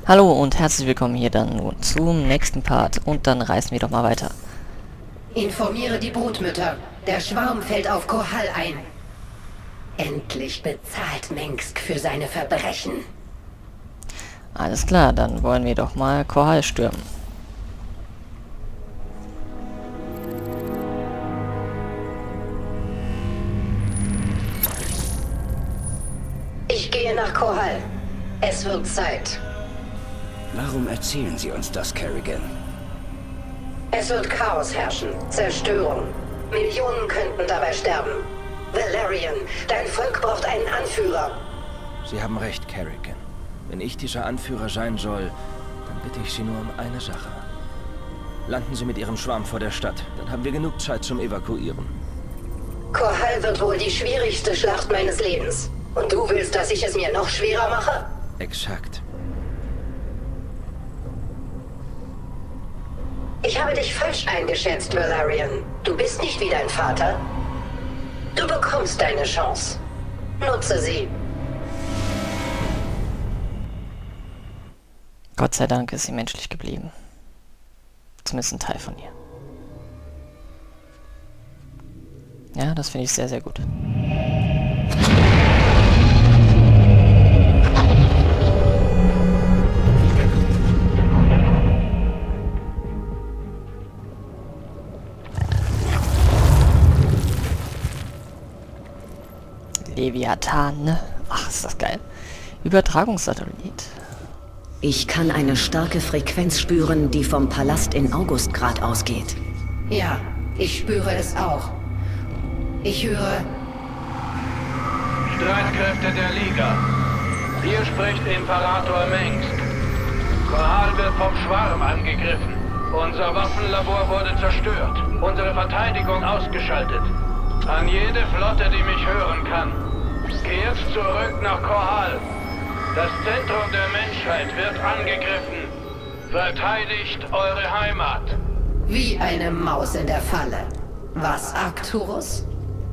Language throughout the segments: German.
Hallo und herzlich willkommen hier dann nun zum nächsten Part und dann reisen wir doch mal weiter. Informiere die Brutmütter. Der Schwarm fällt auf Kohal ein. Endlich bezahlt Mengsk für seine Verbrechen. Alles klar, dann wollen wir doch mal Kohal stürmen. Ich gehe nach Kohal. Es wird Zeit. Warum erzählen Sie uns das, Kerrigan? Es wird Chaos herrschen, Zerstörung. Millionen könnten dabei sterben. Valerian, dein Volk braucht einen Anführer. Sie haben recht, Kerrigan. Wenn ich dieser Anführer sein soll, dann bitte ich Sie nur um eine Sache. Landen Sie mit Ihrem Schwarm vor der Stadt, dann haben wir genug Zeit zum Evakuieren. Kohal wird wohl die schwierigste Schlacht meines Lebens. Und du willst, dass ich es mir noch schwerer mache? Exakt. Ich habe dich falsch eingeschätzt, Valerian. Du bist nicht wie dein Vater. Du bekommst deine Chance. Nutze sie. Gott sei Dank ist sie menschlich geblieben. Zumindest ein Teil von ihr. Ja, das finde ich sehr, sehr gut. Leviathan, ne? Ach, ist das geil. Übertragungssatellit. Ich kann eine starke Frequenz spüren, die vom Palast in Augustgrad ausgeht. Ja, ich spüre es auch. Ich höre... Streitkräfte der Liga. Hier spricht Imperator Mengsk. Kohal wird vom Schwarm angegriffen. Unser Waffenlabor wurde zerstört. Unsere Verteidigung ausgeschaltet. An jede Flotte, die mich hören kann. Kehrt zurück nach Kohal. Das Zentrum der Menschheit wird angegriffen. Verteidigt eure Heimat. Wie eine Maus in der Falle. Was, Arcturus?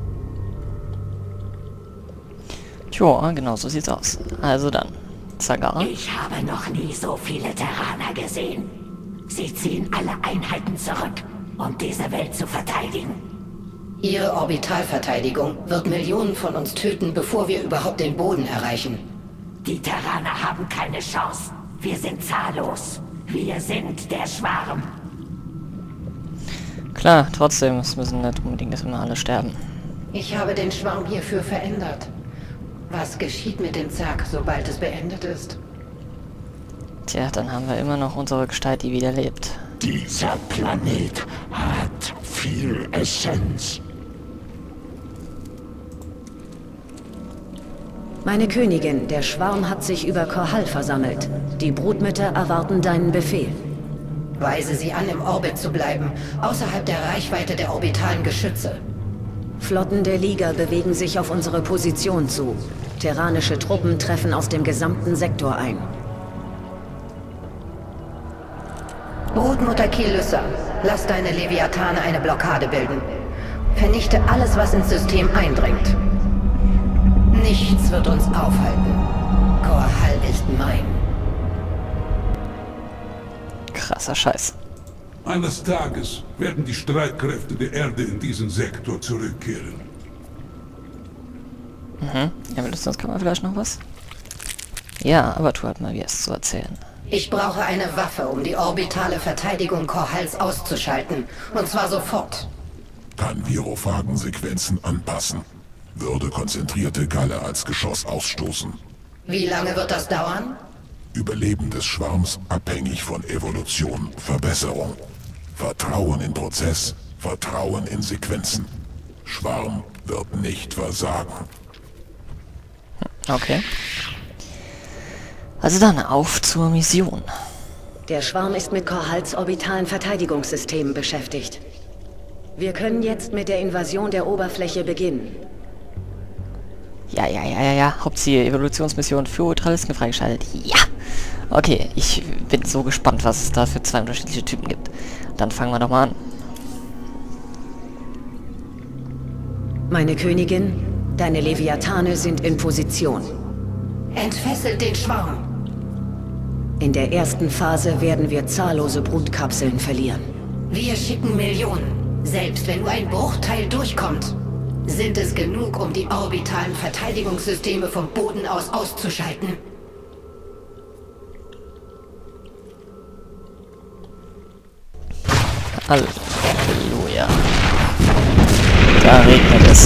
Tja, genau so sieht's aus. Also dann, Zagar. Ich habe noch nie so viele Terraner gesehen. Sie ziehen alle Einheiten zurück, um diese Welt zu verteidigen. Ihre Orbitalverteidigung wird Millionen von uns töten, bevor wir überhaupt den Boden erreichen. Die Terraner haben keine Chance. Wir sind zahllos. Wir sind der Schwarm. Klar, trotzdem, es müssen nicht unbedingt immer alle sterben. Ich habe den Schwarm hierfür verändert. Was geschieht mit dem Zerg, sobald es beendet ist? Tja, dann haben wir immer noch unsere Gestalt, die wieder lebt. Dieser Planet hat viel Essenz. Meine Königin, der Schwarm hat sich über Kohal versammelt. Die Brutmütter erwarten deinen Befehl. Weise sie an, im Orbit zu bleiben, außerhalb der Reichweite der orbitalen Geschütze. Flotten der Liga bewegen sich auf unsere Position zu. Terranische Truppen treffen aus dem gesamten Sektor ein. Brutmutter Kilyssa, lass deine Leviathane eine Blockade bilden. Vernichte alles, was ins System eindringt. Nichts wird uns aufhalten. Kohal ist mein. Krasser Scheiß. Eines Tages werden die Streitkräfte der Erde in diesen Sektor zurückkehren. Ja, sonst kann man vielleicht noch was? Ja, aber tu halt mal, wie es zu erzählen. Ich brauche eine Waffe, um die orbitale Verteidigung Kohals auszuschalten. Und zwar sofort. Kann Virophagen-Sequenzen anpassen. Würde konzentrierte Galle als Geschoss ausstoßen. Wie lange wird das dauern? Überleben des Schwarms abhängig von Evolution, Verbesserung. Vertrauen in Prozess, Vertrauen in Sequenzen. Schwarm wird nicht versagen. Okay. Also dann, auf zur Mission. Der Schwarm ist mit Kohals orbitalen Verteidigungssystemen beschäftigt. Wir können jetzt mit der Invasion der Oberfläche beginnen. Ja. Hauptziel, Evolutionsmission für Ultralisten freigeschaltet. Ja! Okay, ich bin so gespannt, was es da für zwei unterschiedliche Typen gibt. Dann fangen wir doch mal an. Meine Königin, deine Leviathane sind in Position. Entfesselt den Schwarm. In der ersten Phase werden wir zahllose Brutkapseln verlieren. Wir schicken Millionen. Selbst wenn nur ein Bruchteil durchkommt, sind es genug, um die orbitalen Verteidigungssysteme vom Boden aus auszuschalten. Halleluja. Da regnet es.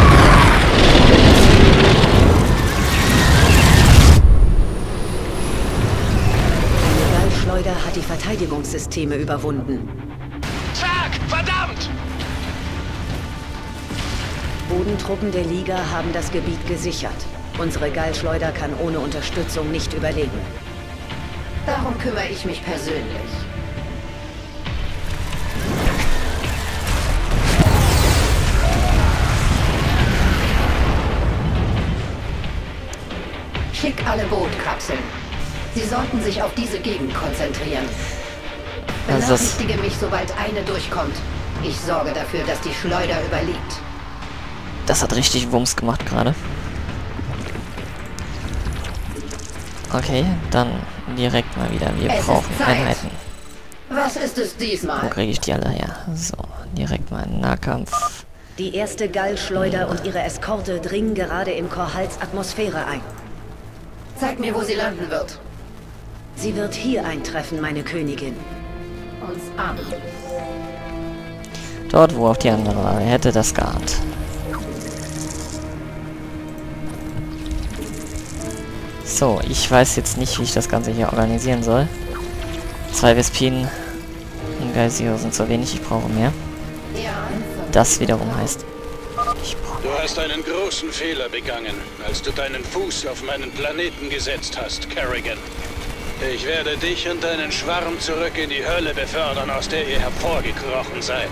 Eine Gallschleuder hat die Verteidigungssysteme überwunden. Zack! Verdammt! Bodentruppen der Liga haben das Gebiet gesichert. Unsere Gallschleuder kann ohne Unterstützung nicht überleben. Darum kümmere ich mich persönlich. Schick alle Bootkapseln. Sie sollten sich auf diese Gegend konzentrieren. Benachrichtige mich, sobald eine durchkommt. Ich sorge dafür, dass die Schleuder überlebt. Das hat richtig Wumms gemacht gerade. Okay, dann direkt mal wieder. Wir brauchen Einheiten. Was ist es Wo diesmal? kriege ich die alle her? So, direkt mal in Nahkampf. Die erste Gallschleuder und ihre Eskorte dringen gerade in Korhalls Atmosphäre ein. Zeig mir, wo sie landen wird. Sie wird hier eintreffen, meine Königin. Uns an. Dort, wo auch die andere war. Wer hätte das geahnt? So, ich weiß jetzt nicht, wie ich das Ganze hier organisieren soll. 2 Vespinen und Geysir sind zu wenig, ich brauche mehr. Ja. Das wiederum heißt, ich brauche... Du hast einen großen Fehler begangen, als du deinen Fuß auf meinen Planeten gesetzt hast, Kerrigan. Ich werde dich und deinen Schwarm zurück in die Hölle befördern, aus der ihr hervorgekrochen seid.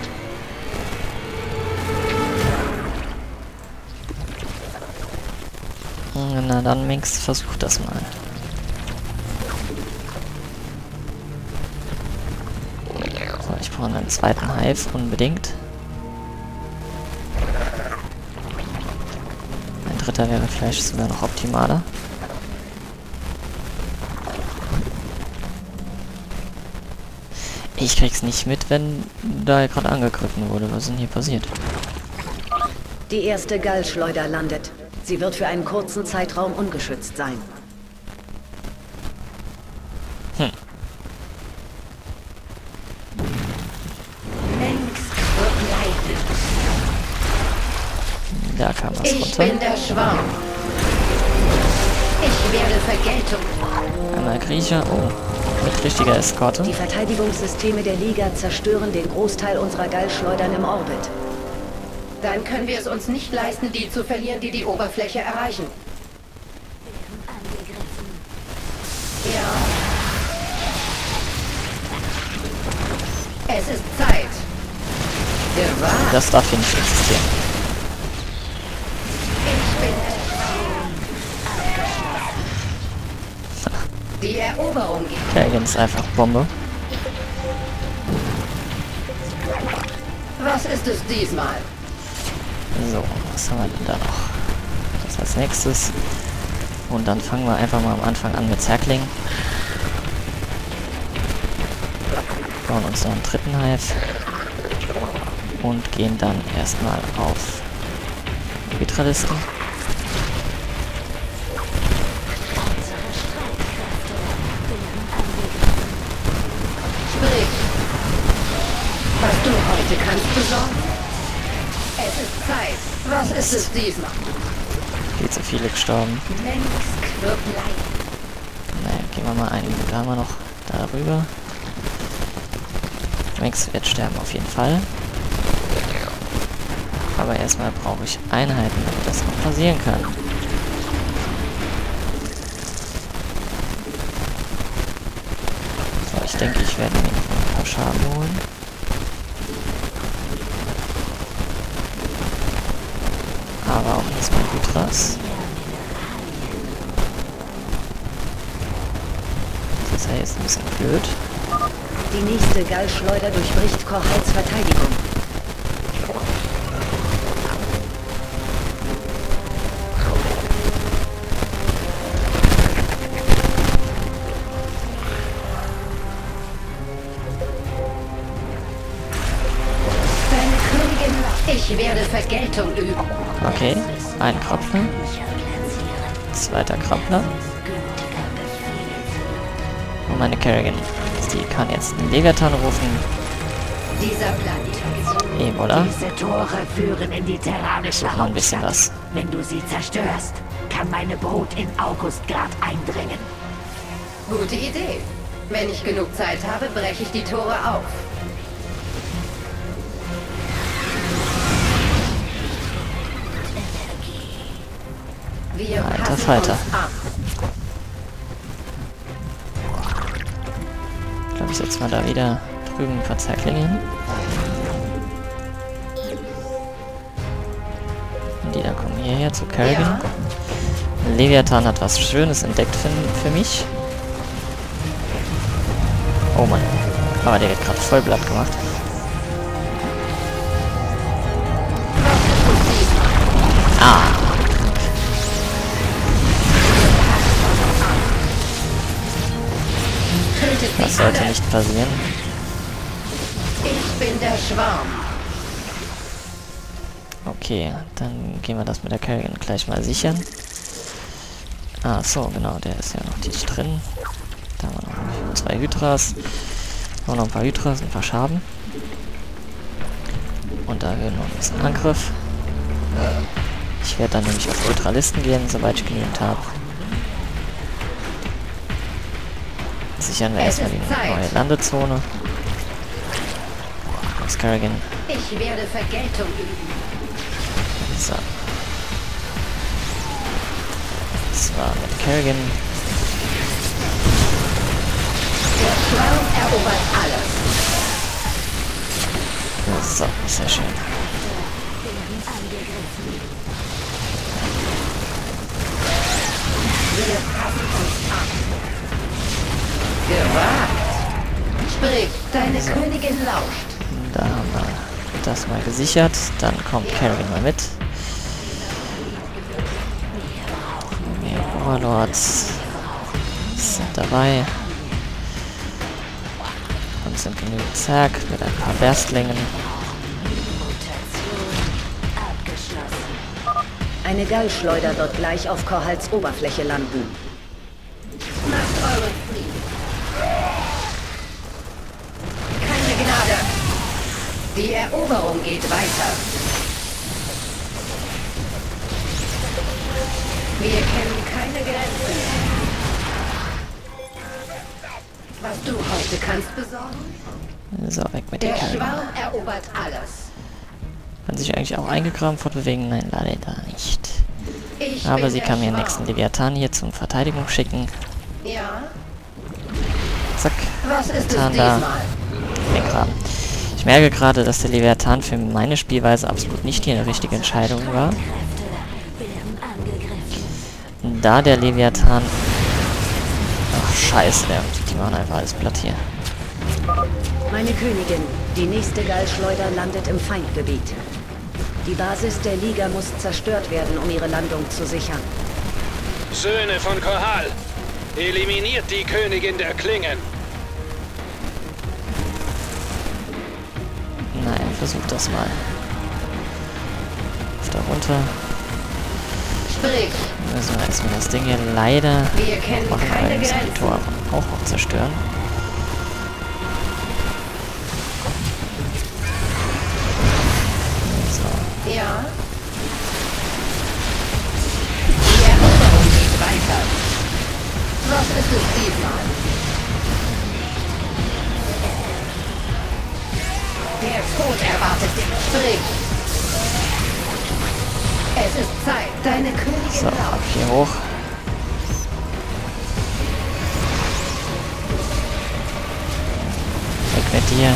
Na dann, Minx, versuch das mal. So, ich brauche einen zweiten Hive, unbedingt. Ein dritter wäre vielleicht sogar noch optimaler. Ich krieg's nicht mit, wenn da gerade angegriffen wurde. Was ist denn hier passiert? Die erste Gallschleuder landet. Sie wird für einen kurzen Zeitraum ungeschützt sein. Längst wird leiden. Da kam was Ich runter. bin der Schwarm. Ich werde Vergeltung. Einmal Griecher. Oh, mit richtiger Eskorte. Die Verteidigungssysteme der Liga zerstören den Großteil unserer Gallschleudern im Orbit. Dann können wir es uns nicht leisten, die zu verlieren, die die Oberfläche erreichen. Ja. Es ist Zeit. Gewagt. Das darf hier nicht existieren. Ich bin es. Die Eroberung geht. Kerrigan ist einfach Bombe. Was ist es diesmal? So, was haben wir denn da noch? Das als nächstes. Und dann fangen wir einfach mal am Anfang an mit Zerkling. Bauen uns noch einen dritten Hive. Und gehen dann erstmal auf Vitralisten. Sprich. Was du heute kannst besorgen? Es ist Zeit. Was ist es diesmal? Viel zu viele gestorben. Längst wird leiden. Naja, gehen wir mal einen. Da haben wir noch darüber. Max wird sterben auf jeden Fall. Aber erstmal brauche ich Einheiten, damit das noch passieren kann. So, ich denke, ich werde mir noch ein paar Schaden holen. Aber auch erstmal Hydras. Das ist ja jetzt ein bisschen blöd. Die nächste Gallschleuder durchbricht Korhalls Verteidigung. Ich werde Vergeltung üben. Okay, ein Krabbler. Zweiter Krabbler. Und meine Kerrigan. Die kann jetzt einen Leviathan rufen. Dieser Planet. Ebola. Diese Tore führen in die terranische Noch ein bisschen Hauptstadt. was. Wenn du sie zerstörst, kann meine Brut in Augustgrad eindringen. Gute Idee. Wenn ich genug Zeit habe, breche ich die Tore auf. Wir Alter passen Falter. uns an. Ich glaube, ich setze mal da wieder drüben ein paar Zeitlinge hin. Und die dann kommen hierher zu Kerrigan. Ja. Leviathan hat was Schönes entdeckt für mich. Oh Mann. Aber der wird gerade voll Blatt gemacht. Ah. Tötet Das sie sollte alle. nicht passieren. Ich bin der Schwarm. Okay, dann gehen wir das mit der Kerrigan gleich mal sichern. Ah, so, genau, der ist ja noch nicht drin. Da haben wir noch 2 Hydras. Haben wir noch ein paar Hydras, ein paar Schaben. Und da wird noch ein bisschen Angriff. Ich werde dann nämlich auf Ultralisten gehen, sobald ich genügend habe. Sichern wir erstmal die neue Landezone. Das Kerrigan. Ich werde Vergeltung üben. So. Das war mit Kerrigan. Der Schwarm erobert alles. So, sehr schön. Wir passen uns an. Gewagt. Sprich, deine Königin lauscht. Da haben wir das mal gesichert. Dann kommt Kerrigan mal mit. Mehr Warlords sind dabei. Und sind genügend Zerg mit ein paar Berstlingen. Eine Gallschleuder wird gleich auf Korhals Oberfläche landen. Macht euren Frieden. Keine Gnade. Die Eroberung geht weiter. Wir kennen keine Grenzen. Was du heute kannst besorgen? So, weg mit der Der Kerrigan. Schwarm erobert alles. Kann sich eigentlich auch eingegraben fortbewegen? Nein, leider nicht. Ich Aber bin sie der kann mir den Schwarm. nächsten Leviathan hier zum Verteidigung schicken. Ja? Zack. Was ist es Leviathan da. diesmal? Weggraben. Ich merke gerade, dass der Leviathan für meine Spielweise absolut nicht die richtige Entscheidung war. Da der Leviathan... Ach, scheiße, die machen einfach alles platt hier. Meine Königin, die nächste Gallschleuder landet im Feindgebiet. Die Basis der Liga muss zerstört werden, um ihre Landung zu sichern. Söhne von Korhal, eliminiert die Königin der Klingen. Nein, versuch das mal. Auf da runter. Sprich, Müssen wir erstmal das Ding hier leider wir kennen machen, weil keine wir müssen die Grenzen. Tore auch noch zerstören. So. Ja? Die Eroberung geht weiter. Was ist es diesmal? Der Tod erwartet dich. Sprich. Es ist Zeit, deine Königin So, ab lauscht. hier hoch. Weg mit dir.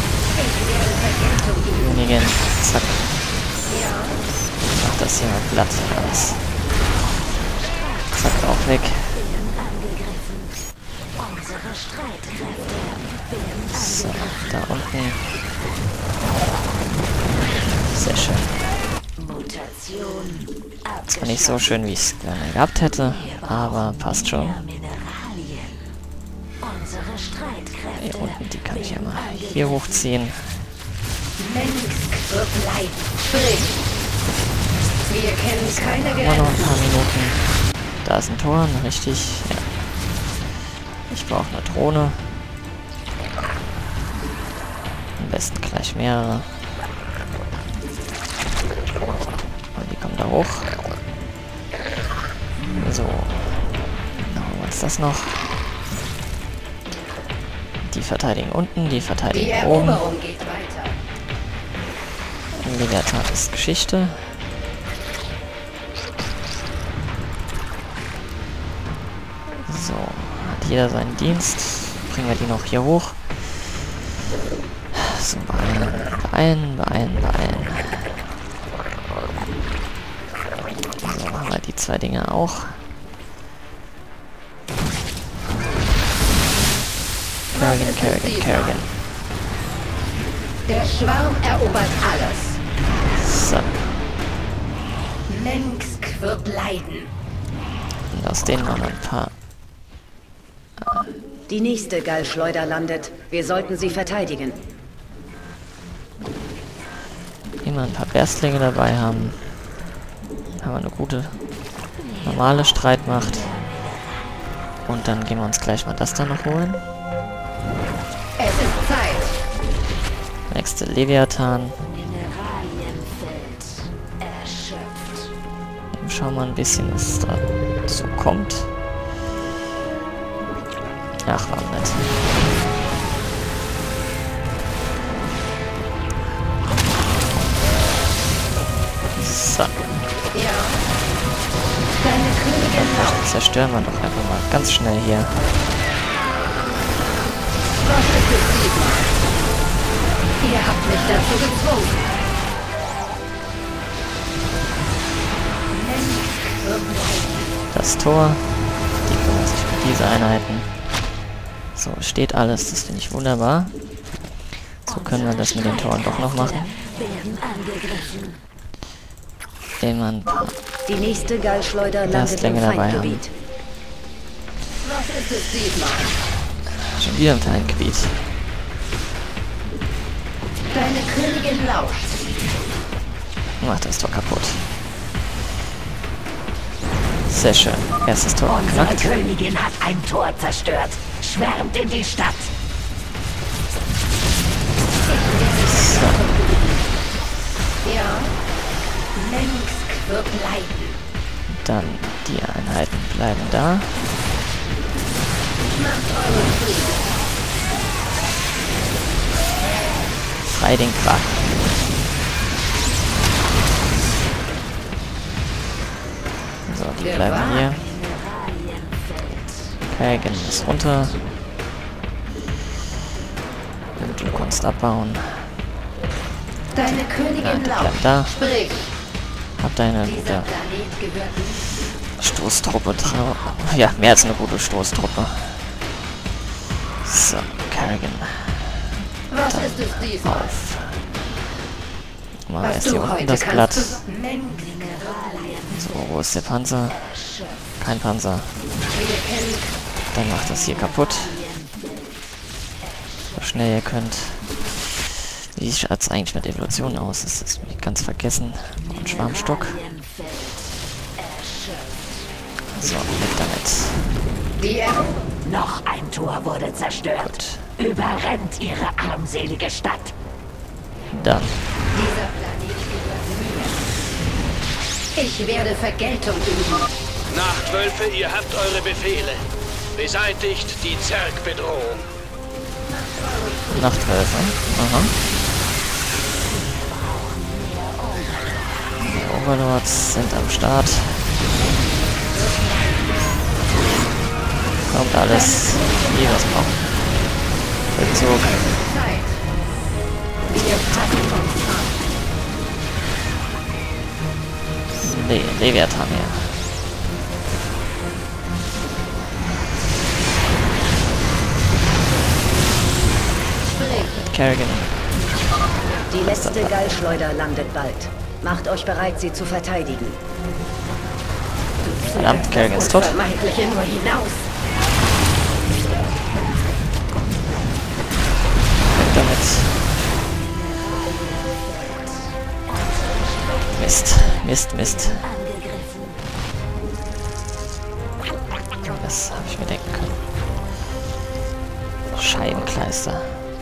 Königin. Zack. Mach das hier mal glatt alles. Zack, auch weg. So, da unten. Sehr schön. Zwar nicht so schön, wie ich es gerne gehabt hätte, aber passt schon. Hier unten, die kann ich ja mal hier hochziehen. Mensk wird leiden. Sprich. Wir kennen keine Immer noch ein Grenzen. paar Minuten. Da ist ein Tor, richtig. Ja. Ich brauche eine Drohne. Am besten gleich mehrere. Und die kommen da hoch. So. Dann holen wir uns das noch. Die verteidigen unten, die Die verteidigen oben. Eroberung geht weiter. Leviathan ist Geschichte. So, hat jeder seinen Dienst. Bringen wir die noch hier hoch. So, beeilen. So, haben wir die zwei Dinge auch. Kerrigan. Der Schwarm erobert alles. So, Mensk wird leiden. und aus denen noch ein paar. Die nächste Gallschleuder landet. Wir sollten sie verteidigen. Immer ein paar Berstlinge dabei haben. Haben wir eine gute, normale Streitmacht. Und dann gehen wir uns gleich mal das da noch holen. Es ist Zeit. Nächste Leviathan. Dann schauen wir ein bisschen, was dazu kommt. Ach, war nett. So. Ja. Deine Königin laut. Zerstören wir doch einfach mal ganz schnell hier. Was ist es diesmal? Ihr habt mich dazu gezwungen. Mensk wird leiden. Das Tor. Die kümmern sich um diese Einheiten. So, steht alles. Das finde ich wunderbar. So können wir das mit den Toren doch noch machen. Immer ein paar Die nächste Gallschleuder landet im Berstlinge dabei haben. Feindgebiet. Was ist es diesmal? Schon wieder im Feindgebiet. Deine Königin lauscht. Macht das Tor kaputt. Sehr schön. Erstes Tor Unsere geknackt. Königin hat ein Tor zerstört. Schwärmt in die Stadt. So. Ja. Mensk wird leiden. Dann die Einheiten bleiben da. Macht euren Frieden. Frei den Kraken. So, die bleiben hier. Kerrigan ist runter. Und du kannst abbauen. Deine Königin bleib lauscht. da. Sprich. Hab deine Dieser gute Planet gehört mir. Stoßtruppe drauf. Ja, mehr als eine gute Stoßtruppe. So, Kerrigan. Was ist es diesmal? Auf. Machen wir Was erst hier du unten heute das Blatt. kannst. Mensk. So, wo ist der Panzer? Kein Panzer. Wir kennen Dann macht das hier kaputt. So schnell ihr könnt. Wie schaut es eigentlich mit Evolution aus? Das ist ganz vergessen. Und Schwarmstock. So, weg damit. die Eroberung. Noch ein Tor wurde zerstört. Überrennt ihre armselige Stadt. Dann. Dieser Planet gehört mir. Ich werde Vergeltung üben. Nachtwölfe, ihr habt eure Befehle. Beseitigt die Zerg-Bedrohung. Nachtwölfe. Aha. Die Overlords sind am Start. Kommt alles, wie wir es brauchen. Rückzug. Zeit. Wir packen uns an. Leviathan her. Sprich. Kerrigan. Die letzte Gallschleuder landet bald. Macht euch bereit, sie zu verteidigen. Verdammt, Kerrigan ist tot. Vermeintliche nur hinaus. Weg damit. Mist, Mist. Das habe ich mir denken können. Scheibenkleister.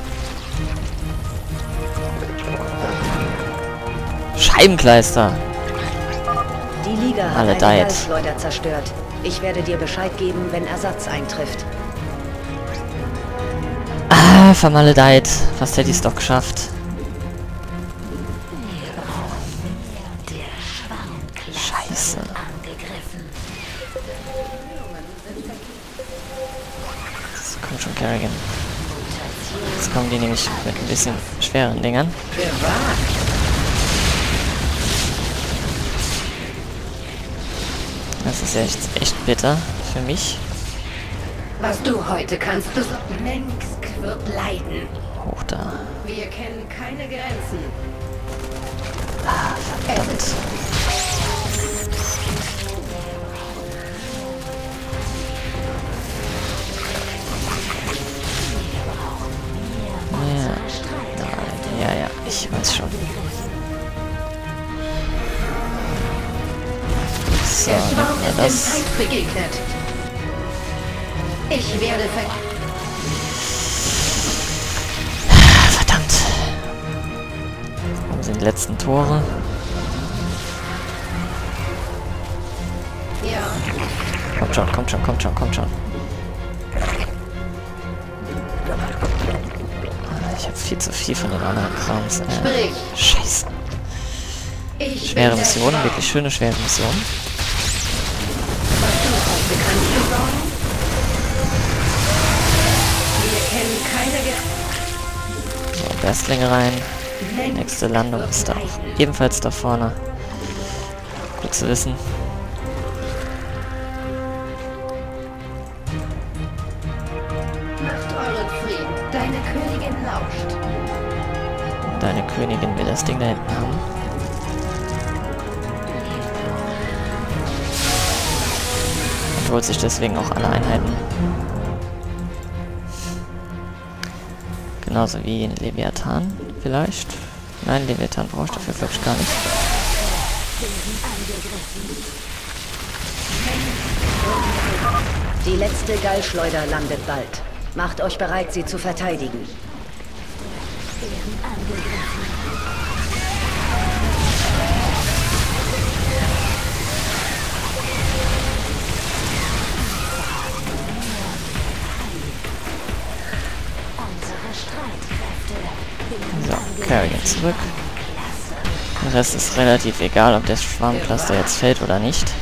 Scheibenkleister! Die Liga hat Alle eine died. Gallschleuder zerstört. Ich werde dir Bescheid geben, wenn Ersatz eintrifft. Ah, vermaledeit. Fast hätte ich es doch geschafft. Scheiße. Jetzt kommt schon Kerrigan. Jetzt kommen die nämlich mit ein bisschen schweren Dingern. Das ist echt bitter für mich. Was du heute kannst, du... Mengsk wird leiden. Hoch da. Wir kennen keine Grenzen. Ah, verdammt. Ja. Nein, ja, ich weiß schon. So, Der Schwarm ja, ist das... dem Feind begegnet. Ich werde Verdammt. Wo sind die letzten Tore? Ja. Kommt schon, kommt schon, kommt schon, kommt schon. Ich habe viel zu viel von den anderen Krams. Scheiße. Ich Schwere bin der Mission, Schwarm. wirklich schöne schwere Mission. Was du heute kannst, du sorgen? Wir kennen keine Grenzen. So, Berstlinge rein. Nächste Landung ist da auch ebenfalls da vorne. Gut zu wissen. Macht euren Frieden. Deine Königin lauscht. Deine Königin will das Ding da hinten haben. Und holt sich deswegen auch alle Einheiten. Genauso wie ein Leviathan vielleicht. Nein, Leviathan brauche ich dafür, glaube ich, gar nicht. Die letzte Gallschleuder landet bald. Macht euch bereit, sie zu verteidigen. So, Kerrigan zurück. Der Rest ist relativ egal, ob der Schwarmcluster jetzt fällt oder nicht.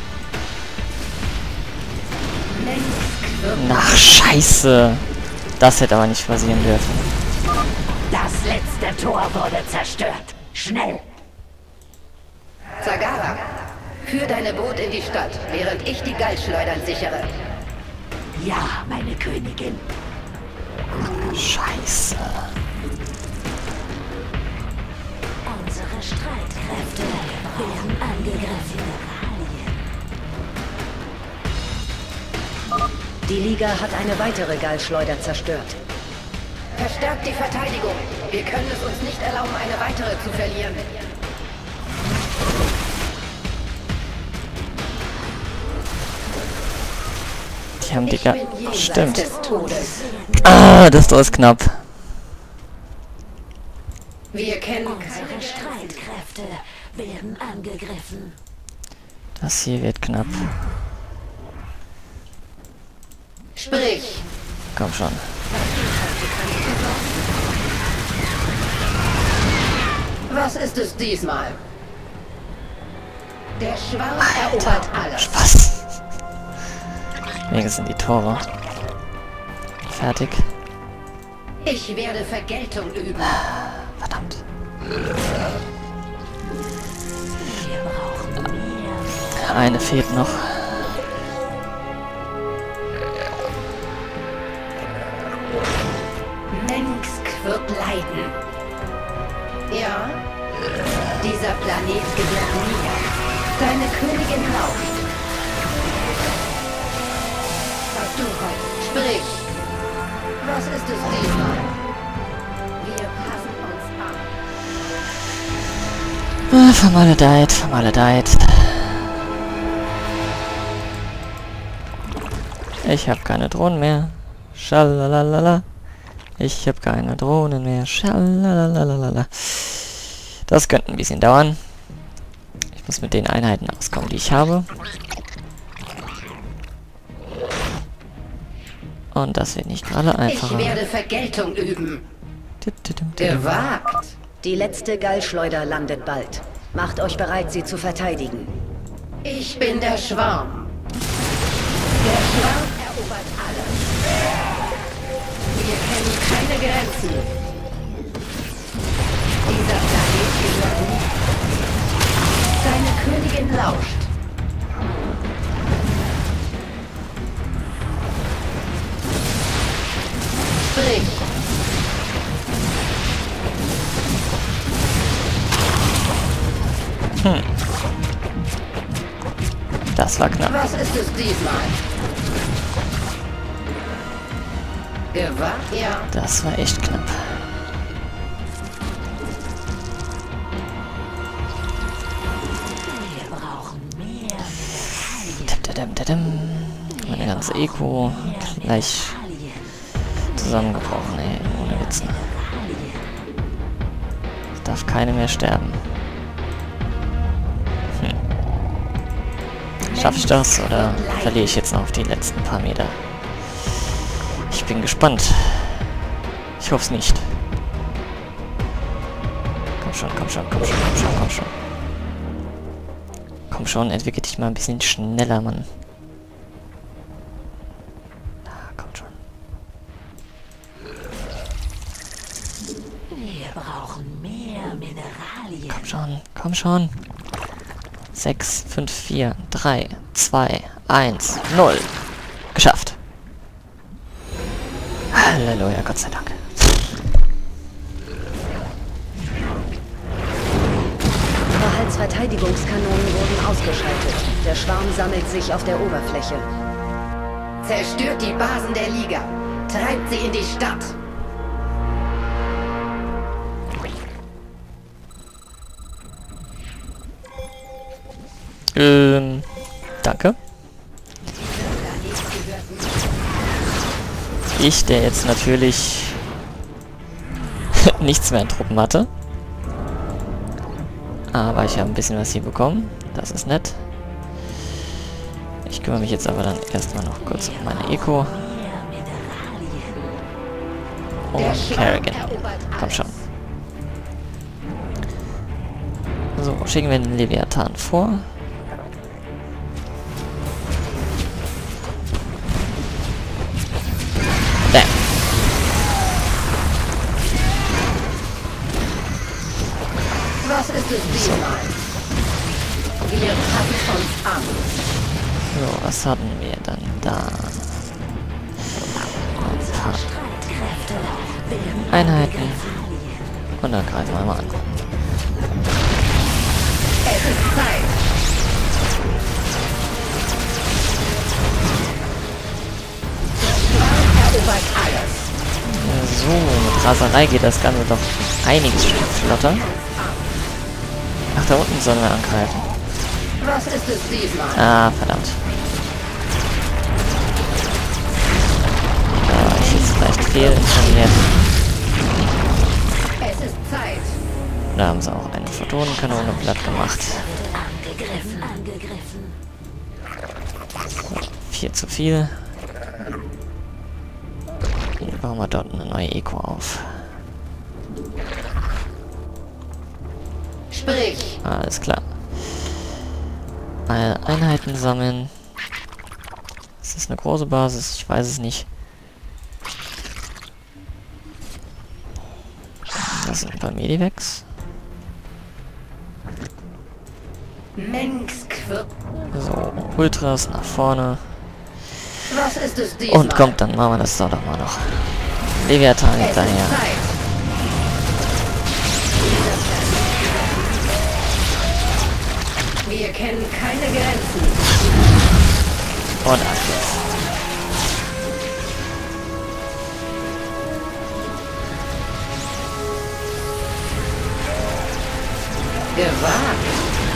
Ach, scheiße! Das hätte aber nicht passieren dürfen. Das letzte Tor wurde zerstört. Schnell! Zagara, führ deine Boot in die Stadt, während ich die Gallschleudern sichere. Ja, meine Königin. Scheiße. Unsere Streitkräfte werden angegriffen. Die Liga hat eine weitere Gallschleuder zerstört. Verstärkt die Verteidigung. Wir können es uns nicht erlauben, eine weitere zu verlieren. Die haben die Ich bin jenseits Stimmt. des Todes. Ah, das Tor ist knapp. Wir kennen Unsere keine Grenzen. Streitkräfte werden angegriffen. Das hier wird knapp. Sprich. Komm schon. Was ist es diesmal? Der Schwarm erobert alles. Spaß. Wenigstens sind die Tore fertig. Ich werde Vergeltung üben. Verdammt. Eine fehlt noch. Mengsk wird leiden. Ja? Dieser Planet gehört mir. Deine Königin lauscht. Was du heute? Sprich. Was ist es diesmal? Wir passen uns an. Vermaledeit, vermaledeit. Ich habe keine Drohnen mehr. Schalalalala. Ich habe keine Drohnen mehr. Schalalalala. Das könnte ein bisschen dauern. Ich muss mit den Einheiten auskommen, die ich habe. Und das wird nicht gerade einfacher. Ich werde Vergeltung üben. Gewagt. Die letzte Gallschleuder landet bald. Macht euch bereit, sie zu verteidigen. Ich bin der Schwarm. Der Schwarm erobert alles. Wir kennen keine Grenzen. Dieser Planet gehört mir. Seine Königin lauscht. Sprich. Das war knapp. Was ist es diesmal? Gewagt? Ja. Das war echt knapp. Wir brauchen mehr. Meine ganze Eco gleich zusammengebrochen, ey. Ohne Witz. Es darf keine mehr sterben. Schaffe ich das oder verliere ich jetzt noch auf die letzten paar Meter? Ich bin gespannt. Ich hoffe es nicht. Komm schon, komm schon, komm schon, komm schon, komm schon. Komm schon, entwickel dich mal ein bisschen schneller, Mann. Komm schon. Wir brauchen mehr Mineralien. Komm schon, komm schon. 6, 5, 4, 3, 2, 1, 0. Geschafft. Halleluja, Gott sei Dank. Valhalls Verteidigungskanonen wurden ausgeschaltet. Der Schwarm sammelt sich auf der Oberfläche. Zerstört die Basen der Liga. Treibt sie in die Stadt. Danke. Ich, der jetzt natürlich nichts mehr an Truppen hatte. Aber ich habe ein bisschen was hier bekommen. Das ist nett. Ich kümmere mich jetzt aber dann erstmal noch kurz um meine Eco. Und Kerrigan. Komm schon. So, schicken wir den Leviathan vor. Bam. Was ist es diesmal? Wir passen uns an. So, was hatten wir dann da? Ein paar Einheiten. Und dann greifen wir mal an. Es ist Zeit. Der Schwarm erobert alles. So, mit Raserei geht das Ganze doch einiges flotter. Ach, da unten sollen wir angreifen. Was ist es diesmal? Ah, verdammt. Da war ich jetzt vielleicht fehlinformiert. Es ist Zeit. Da haben sie auch eine Photonenkanone platt gemacht. Angegriffen. So, 4 zu viel. Dann bauen wir dort eine neue Eco auf. Sprich. Alles klar. Einheiten sammeln. Ist das eine große Basis? Ich weiß es nicht. Das sind ein paar Medivacs. Mengsk wird. So, Ultras nach vorne. Was ist es diesmal? Und kommt, dann machen wir das doch mal noch. Leviathan Es ist hinterher. Zeit. Wir kennen keine Grenzen. Und ab geht's. Gewagt.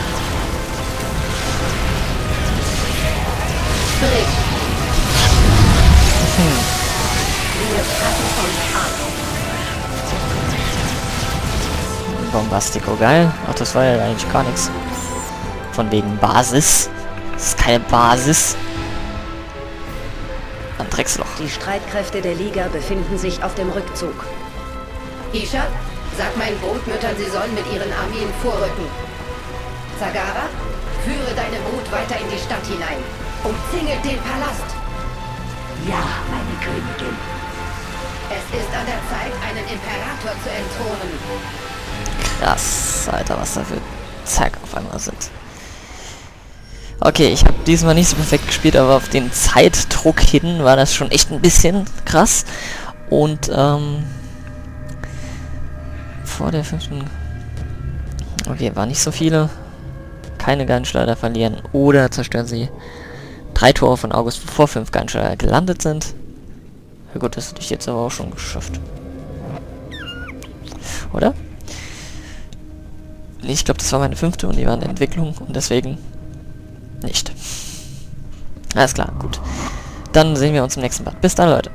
Sprich. Bombastico, geil. Ach, das war ja eigentlich gar nichts. Von wegen Basis. Das ist keine Basis. Ein Drecksloch. Die Streitkräfte der Liga befinden sich auf dem Rückzug. Isha, sag meinen Brutmüttern, sie sollen mit ihren Armeen vorrücken. Zagara, führe deine Brut weiter in die Stadt hinein. Umzingelt den Palast. Ja, meine Königin. Es ist an der Zeit, einen Imperator zu entthronen. Krass, Alter, was da für Zack auf einmal sind. Okay, ich habe diesmal nicht so perfekt gespielt, aber auf den Zeitdruck hin war das schon echt ein bisschen krass. Und, vor der 5. Okay, waren nicht so viele. Keine Gunschleuder verlieren oder zerstören sie 3 Tore von August, bevor 5 Gunschleuder gelandet sind. Ja gut, das hätte ich jetzt aber auch schon geschafft. Oder? Ich glaube, das war meine 5. und die war in der Entwicklung und deswegen nicht. Alles klar, gut. Dann sehen wir uns im nächsten Part. Bis dann, Leute.